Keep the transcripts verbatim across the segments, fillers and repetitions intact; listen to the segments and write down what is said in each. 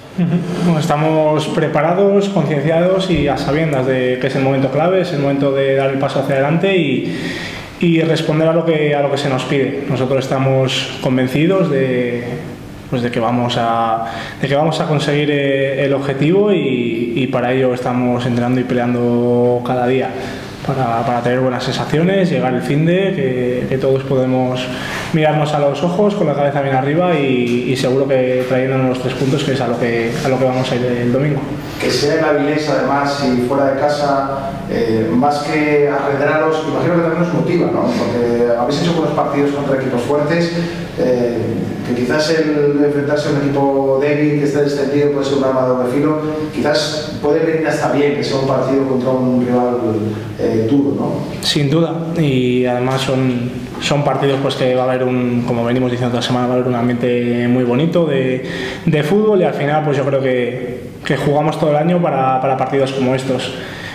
Bueno, estamos preparados, concienciados y a sabiendas de que es el momento clave, es el momento de dar el paso hacia adelante y, y responder a lo que, a lo que se nos pide. Nosotros estamos convencidos de, pues de, que, vamos a, de que vamos a conseguir el objetivo y, y para ello estamos entrenando y peleando cada día. Para, para tener buenas sensaciones, llegar el finde, que, que todos podemos mirarnos a los ojos con la cabeza bien arriba y, y seguro que trayéndonos los tres puntos, que es a lo que, a lo que vamos a ir el domingo. Que sea en Avilés, además, y fuera de casa, eh, más que arredraros, imagino que también os motiva, ¿no? Porque habéis hecho buenos partidos contra equipos fuertes, eh, que quizás el enfrentarse a un equipo débil, que esté descendido, puede ser un arma de doble filo, quizás puede venir hasta bien que sea un partido contra un rival eh, duro, ¿no? Sin duda, y además son, son partidos pues que va a haber un, como venimos diciendo toda semana, va a haber un ambiente muy bonito de, de fútbol y al final pues yo creo que, que jugamos todo el año para, para partidos como estos.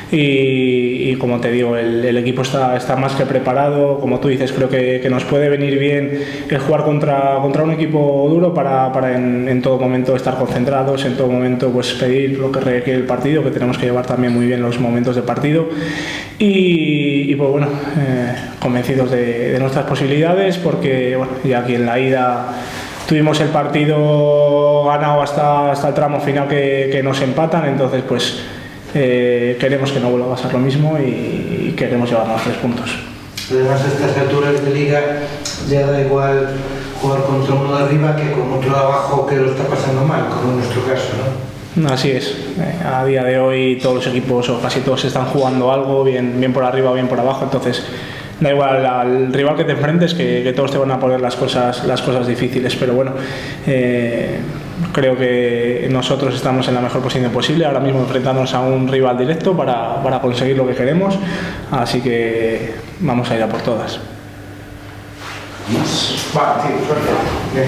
Y, y como te digo, el, el equipo está, está más que preparado, como tú dices, creo que, que nos puede venir bien el jugar contra, contra un equipo duro para, para en, en todo momento estar concentrados, en todo momento pues pedir lo que requiere el partido, que tenemos que llevar también muy bien los momentos de partido y, y pues bueno, eh, convencidos de, de nuestras posibilidades porque bueno, ya aquí en la ida tuvimos el partido ganado hasta, hasta el tramo final que, que nos empatan, entonces pues Eh, queremos que no vuelva a pasar lo mismo y, y queremos llevarnos tres puntos. Además, a estas alturas de liga ya da igual jugar contra uno de arriba que con otro de abajo que lo está pasando mal, como en nuestro caso, ¿no? Así es. Eh, a día de hoy todos los equipos o casi todos están jugando algo, bien, bien por arriba o bien por abajo, entonces da igual al rival que te enfrentes, que, que todos te van a poner las cosas, las cosas difíciles, pero bueno, eh, creo que nosotros estamos en la mejor posición posible, ahora mismo enfrentarnos a un rival directo para, para conseguir lo que queremos, así que vamos a ir a por todas. Vale, tío, suerte.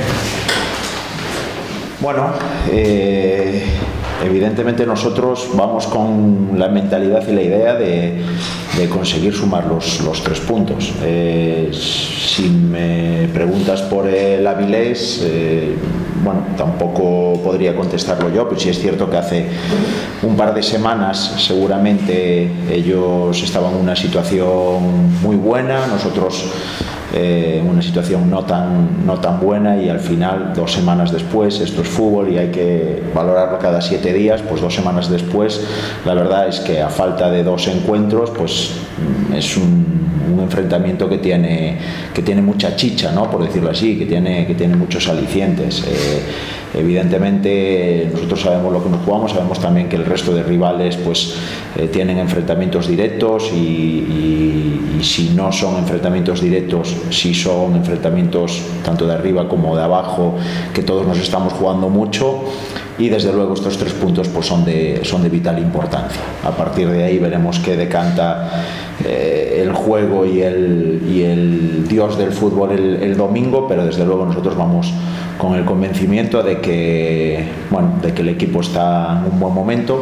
Bueno, eh, evidentemente nosotros vamos con la mentalidad y la idea de, de conseguir sumar los, los tres puntos. Eh, si me preguntas por el Avilés, eh, bueno, tampoco podría contestarlo yo, pero sí es cierto que hace un par de semanas seguramente ellos estaban en una situación muy buena, nosotros Eh, una situación no tan, no tan buena y al final, dos semanas después, esto es fútbol y hay que valorarlo cada siete días, pues dos semanas después, la verdad es que a falta de dos encuentros, pues es un, un enfrentamiento que tiene, que tiene mucha chicha, ¿no? Por decirlo así, que tiene, que tiene muchos alicientes. Eh, evidentemente nosotros sabemos lo que nos jugamos, sabemos también que el resto de rivales pues eh, tienen enfrentamientos directos y, y, y si no son enfrentamientos directos, si son enfrentamientos tanto de arriba como de abajo, que todos nos estamos jugando mucho y desde luego estos tres puntos pues son de, son de vital importancia. A partir de ahí veremos qué decanta eh, el juego y el, y el dios del fútbol el, el domingo, pero desde luego nosotros vamos con el convencimiento de que, bueno, de que el equipo está en un buen momento,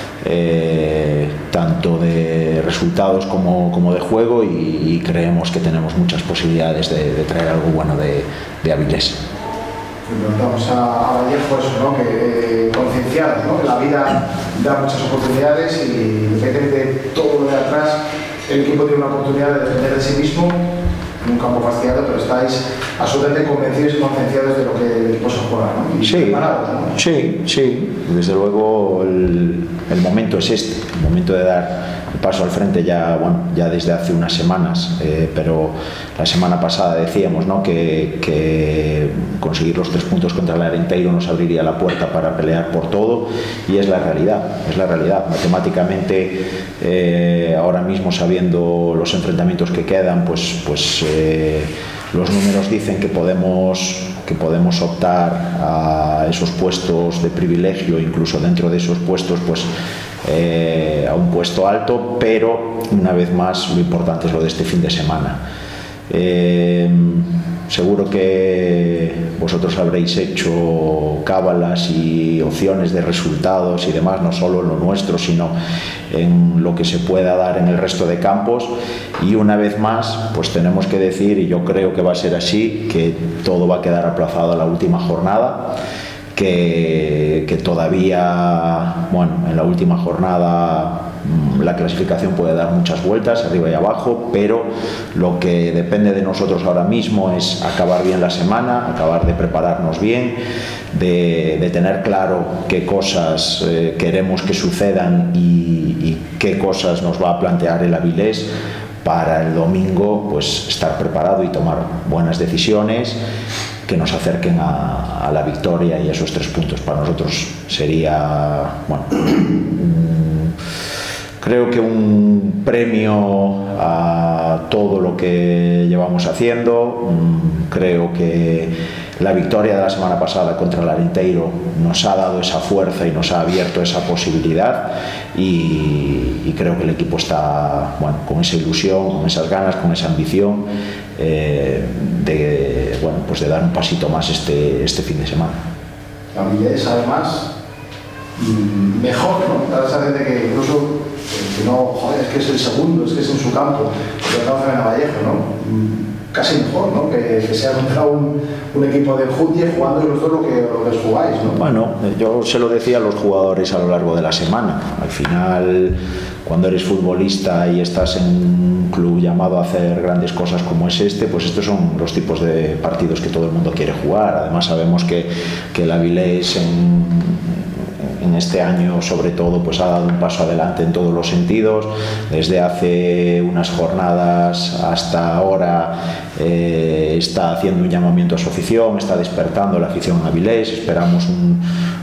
eh, tanto de resultados como, como de juego y, y creemos que tenemos muchas posibilidades de, de traer algo bueno de, de Avilés. Preguntamos a Vallejo eso, ¿no? Que eh, concienciados, ¿no? Que la vida da muchas oportunidades y independientemente de todo lo de atrás, el equipo tiene una oportunidad de defender de sí mismo en un campo fastidiado, pero estáis absolutamente convencidos y concienciados de lo que el equipo se juega, ¿no? Y sí, preparados, ¿no? Sí, sí, desde luego el, el momento es este, el momento de dar el paso al frente ya, bueno, ya desde hace unas semanas, eh, pero la semana pasada decíamos, ¿no? que, que conseguir los tres puntos contra el Arenteiro nos abriría la puerta para pelear por todo y es la realidad, es la realidad. Matemáticamente, eh, ahora mismo sabiendo los enfrentamientos que quedan, pues, pues eh, los números dicen que podemos, que podemos optar a esos puestos de privilegio, incluso dentro de esos puestos, pues eh, a un puesto alto, pero una vez más lo importante es lo de este fin de semana. Eh, seguro que vosotros habréis hecho cábalas y opciones de resultados y demás, no solo en lo nuestro, sino en lo que se pueda dar en el resto de campos, y una vez más pues tenemos que decir, y yo creo que va a ser así, que todo va a quedar aplazado a la última jornada, que, que todavía, bueno, en la última jornada la clasificación puede dar muchas vueltas arriba y abajo, pero lo que depende de nosotros ahora mismo es acabar bien la semana, acabar de prepararnos bien, de, de tener claro qué cosas eh, queremos que sucedan y, y qué cosas nos va a plantear el Avilés para el domingo, pues estar preparado y tomar buenas decisiones que nos acerquen a, a la victoria y a esos tres puntos. Para nosotros sería, bueno, creo que un premio a todo lo que llevamos haciendo. Creo que la victoria de la semana pasada contra el Arenteiro nos ha dado esa fuerza y nos ha abierto esa posibilidad, y, y creo que el equipo está, bueno, con esa ilusión, con esas ganas, con esa ambición eh, de, bueno, pues de dar un pasito más este, este fin de semana. Avilés, además, mejor, ¿no? Da la sensación de que incluso que no, joder, es que es el segundo, es que es en su campo, porque estamos en Vallejo, ¿no? Casi mejor, ¿no? Que, que sea contra un, un equipo de Juntie jugando los dos lo que, lo que jugáis, ¿no? Bueno, yo se lo decía a los jugadores a lo largo de la semana. Al final, cuando eres futbolista y estás en un club llamado a hacer grandes cosas como es este, pues estos son los tipos de partidos que todo el mundo quiere jugar. Además sabemos que, que el Avilés en en este año sobre todo pues ha dado un paso adelante en todos los sentidos. Desde hace unas jornadas hasta ahora eh, está haciendo un llamamiento a su afición, está despertando la afición Avilés. Esperamos un,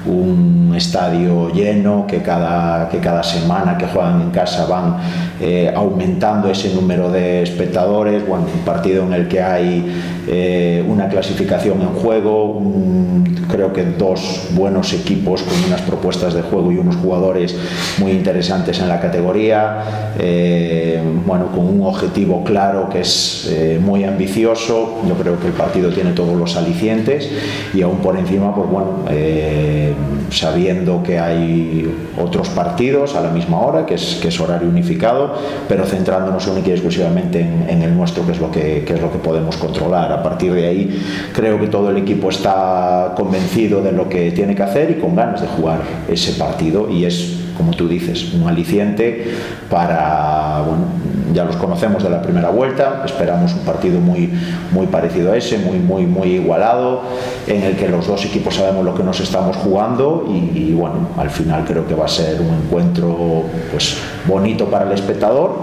un estadio lleno, que cada, que cada semana que juegan en casa van eh, aumentando ese número de espectadores. Bueno, un partido en el que hay eh, una clasificación en juego, un, creo que dos buenos equipos con unas propuestas de juego y unos jugadores muy interesantes en la categoría, eh, bueno, con un objetivo claro que es eh, muy ambicioso. Yo creo que el partido tiene todos los alicientes, y aún por encima, pues bueno, eh, sabiendo que hay otros partidos a la misma hora, que es, que es horario unificado, pero centrándonos única y exclusivamente en, en el nuestro, que es lo que, que es lo que podemos controlar. A partir de ahí creo que todo el equipo está convencido de lo que tiene que hacer y con ganas de jugar ese partido, y es, como tú dices, un aliciente para, bueno, ya los conocemos de la primera vuelta, esperamos un partido muy, muy parecido a ese, muy, muy, muy igualado, en el que los dos equipos sabemos lo que nos estamos jugando, y, y bueno, al final creo que va a ser un encuentro pues bonito para el espectador,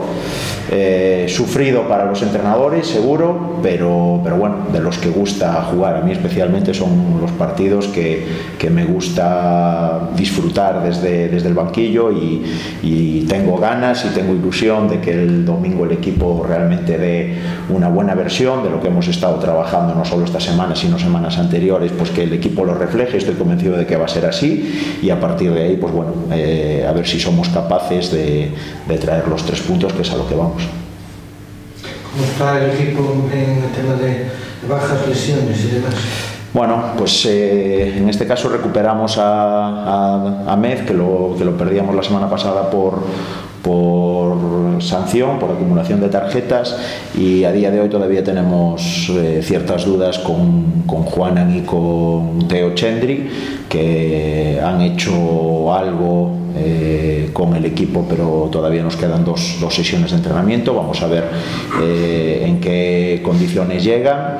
eh, sufrido para los entrenadores seguro, pero, pero bueno, de los que gusta jugar. A mí especialmente son los partidos que, que me gusta disfrutar desde, desde el banquillo, y, y tengo ganas y tengo ilusión de que el domingo el equipo realmente dé una buena versión de lo que hemos estado trabajando, no solo esta semana sino semanas anteriores, pues que el equipo lo refleje. Estoy convencido de que va a ser así, y a partir de ahí, pues bueno, eh, a ver si somos capaces de, de traer los tres puntos, que es a lo que vamos. ¿Cómo está el equipo en el tema de bajas, lesiones y demás? Bueno, pues eh, en este caso recuperamos a, a, a Mez, que lo, que lo perdíamos la semana pasada por, por sanción, por acumulación de tarjetas, y a día de hoy todavía tenemos eh, ciertas dudas con, con Juanan y con Teo Chendri, que han hecho algo eh, con el equipo, pero todavía nos quedan dos, dos sesiones de entrenamiento. Vamos a ver eh, en qué condiciones llegan,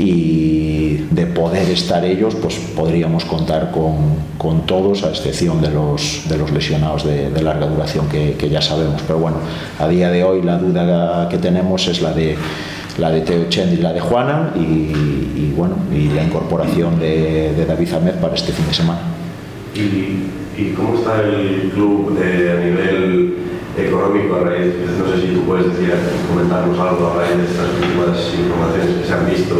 y de poder estar ellos, pues podríamos contar con, con todos, a excepción de los, de los lesionados de, de larga duración que, que ya sabemos. Pero bueno, a día de hoy la duda que tenemos es la de la de Teo Chendri y la de Juanan, y, y bueno, y la incorporación de, de David Ahmed para este fin de semana. ¿Y, y cómo está el club eh, a nivel económico a raíz? No sé si tú puedes decir, comentarnos algo a raíz de estas últimas informaciones que se han visto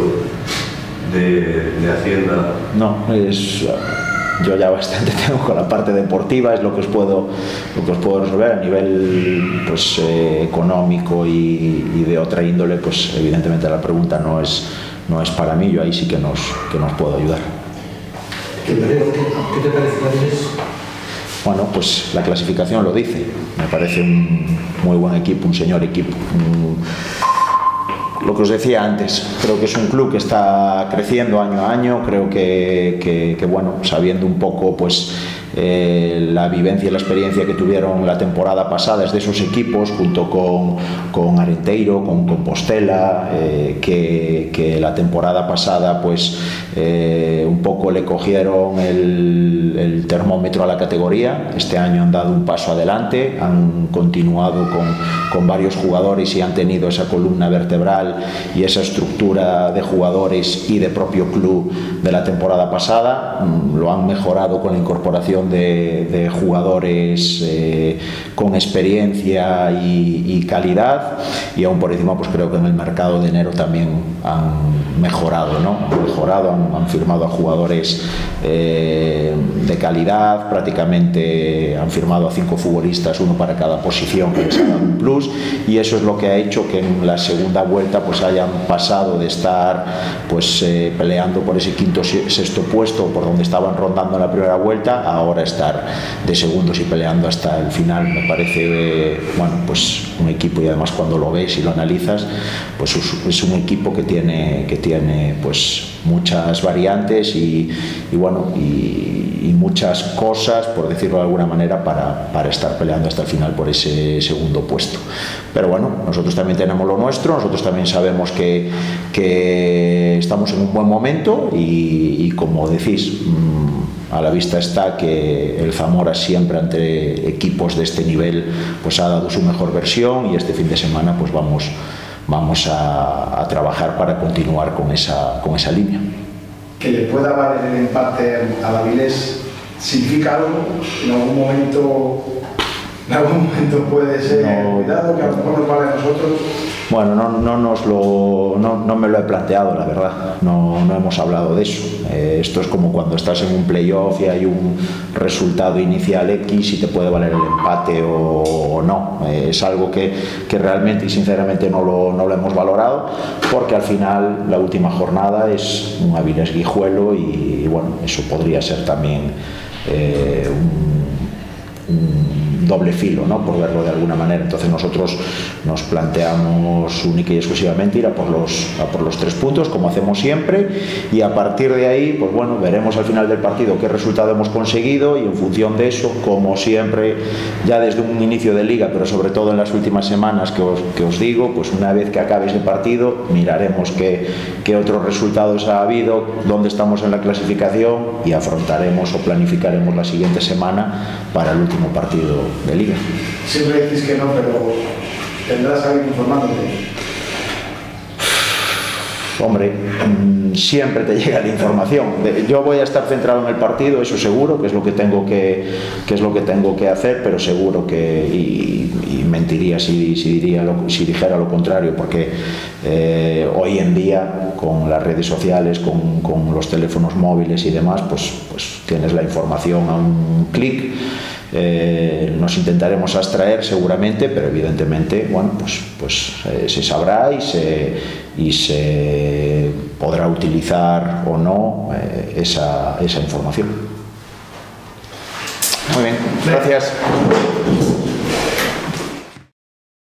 de, de Hacienda. No, es... Yo ya bastante tengo con la parte deportiva, es lo que os puedo, lo que os puedo resolver. A nivel pues, eh, económico y, y de otra índole, pues evidentemente la pregunta no es, no es para mí. Yo ahí sí que nos, que nos puedo ayudar. ¿Qué, qué te parece la Avilés? Bueno, pues la clasificación lo dice. Me parece un muy buen equipo, un señor equipo. Un, lo que os decía antes, creo que es un club que está creciendo año a año, creo que, que, que bueno, sabiendo un poco pues eh, la vivencia y la experiencia que tuvieron la temporada pasada desde esos equipos, junto con, con Arenteiro, con Compostela, eh, que, que la temporada pasada pues eh, un poco le cogieron el, el termómetro a la categoría. Este año han dado un paso adelante, han continuado con, con varios jugadores y han tenido esa columna vertebral y esa estructura de jugadores y de propio club de la temporada pasada. Lo han mejorado con la incorporación de, de jugadores eh, con experiencia y, y calidad, y aún por encima pues creo que en el mercado de enero también han mejorado, ¿no? Han mejorado, han, han firmado a jugadores eh, de calidad, prácticamente han firmado a cinco futbolistas, uno para cada posición, que les ha dado un plus, y eso es lo que ha hecho que en la segunda vuelta pues hayan pasado de estar pues eh, peleando por ese quinto sexto puesto por donde estaban rondando en la primera vuelta a ahora estar de segundos y peleando hasta el final. Me parece eh, bueno, pues un equipo, y además cuando lo ves y lo analizas, pues es un equipo que tiene que tiene pues muchas variantes y, y bueno y, y muchas cosas, por decirlo de alguna manera, para, para estar peleando hasta el final por ese segundo puesto. Pero bueno, nosotros también tenemos lo nuestro, nosotros también sabemos que, que estamos en un buen momento y, y como decís, a la vista está que el Zamora siempre ante equipos de este nivel pues ha dado su mejor versión, y este fin de semana pues vamos, vamos a, a trabajar para continuar con esa, con esa línea. Que le pueda valer el empate a Avilés significa algo, en algún momento, en algún momento puede ser, no, cuidado, que a lo mejor nos vale a nosotros. Bueno, no, no, nos lo, no, no me lo he planteado, la verdad, no, no hemos hablado de eso. Eh, esto es como cuando estás en un playoff y hay un resultado inicial X y te puede valer el empate o, o no. Eh, es algo que, que realmente y sinceramente no lo, no lo hemos valorado, porque al final la última jornada es un Avilés Guijuelo y, y bueno, eso podría ser también eh, un, un doble filo, ¿no? Por verlo de alguna manera. Entonces nosotros nos planteamos única y exclusivamente ir a por los, a por los tres puntos, como hacemos siempre, y a partir de ahí, pues bueno, veremos al final del partido qué resultado hemos conseguido, y en función de eso, como siempre, ya desde un inicio de liga, pero sobre todo en las últimas semanas que os, que os digo, pues una vez que acabe ese partido, miraremos qué, qué otros resultados ha habido, dónde estamos en la clasificación, y afrontaremos o planificaremos la siguiente semana para el último partido de liga. Siempre decís que no, pero tendrás a alguien informándote. Hombre, siempre te llega la información. Yo voy a estar centrado en el partido, eso seguro, que es lo que tengo que, que es lo que tengo que hacer, pero seguro que, y, y mentiría si, si, diría lo, si dijera lo contrario, porque eh, hoy en día, con las redes sociales, con, con los teléfonos móviles y demás, pues, pues tienes la información a un clic. Eh, nos intentaremos abstraer seguramente, pero evidentemente, bueno, pues, pues eh, se sabrá y se, y se podrá utilizar o no eh, esa, esa información. Muy bien, gracias.